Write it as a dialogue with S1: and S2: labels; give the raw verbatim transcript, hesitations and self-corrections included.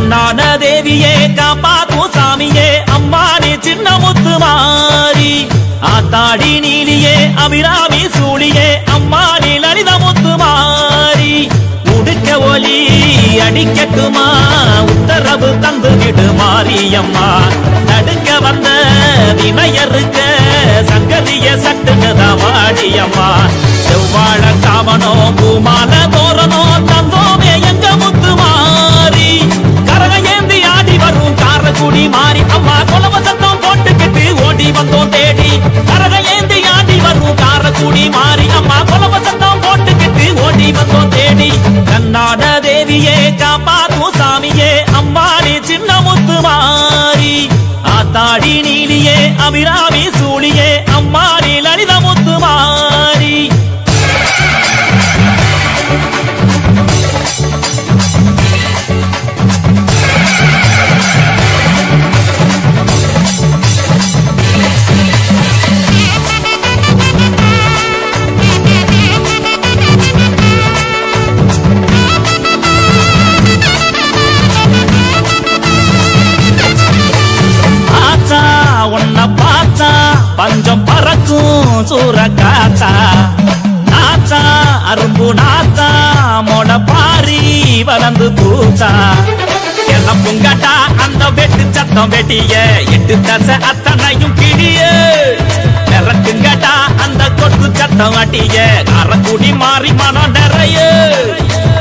S1: கண்ணான தேவியே காப்பாத்தும் சாமியே அம்மா நீ சின்ன முத்து மாறி ஆத்தாடி நீலியே அபிராமி சூழியே அம்மா நீ லலித முத்து மாறி உடுக்க ஒலி அடிக்கட்டுமா உத்தரவு தந்து விடு மாரியம்மா தடுக்க வந்த வினையருக்க சங்கதிய சட்டுனதான் வாடியம்மா செவ்வாழ காவனோ பூமால தோரணோ தந்தோமே எங்க முத்து மாறி கரக ஏந்தி ஆடி வரும் காரக்குடி மாறி அம்மா கொலவ சத்தம் போட்டுக்கிட்டு ஓடி வந்தோம் தேடி கரக ஏந்தி ஆடி வரும் காரக்குடி மாறி அம்மா கொலவ சத்தம் போட்டுக்கிட்டு ஓடி வந்தோம் தேடி கண்ணாட தேவியே காப்பாத்தும் சாமியே அம்மா நீ சின்ன முத்து மாறி ஆத்தாடி நீலியே அபிராமி சூழியே அம்மா நீ லலித முத்து மாறி உன்னை பார்த்தா பஞ்சம் பறக்கும் சூற காத்தா நாத்தா அரும்பு நாத்தா மொட பாரி வளர்ந்து பூத்தா எல்லாம் புங்கட்டா அந்த வெட்டு சத்தம் வெட்டிய எட்டு தசை அத்தனையும் கிளிய நிறக்குங்கட்டா அந்த கொட்டு சத்தம் வட்டிய காரக்குடி மாறி மனம் நிறைய